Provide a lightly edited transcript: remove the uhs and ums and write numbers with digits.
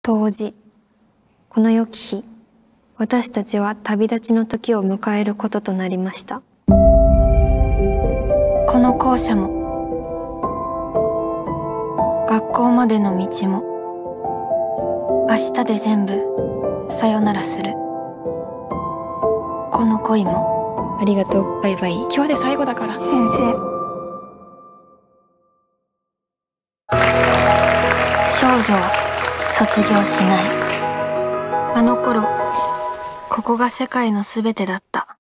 冬至、この良き日、私たちは旅立ちの時を迎えることとなりました。この校舎も、学校までの道も、明日で全部さよならする。この恋も、ありがとう、バイバイ。今日で最後だから。先生。少女は卒業しない。あの頃、ここが世界のすべてだった。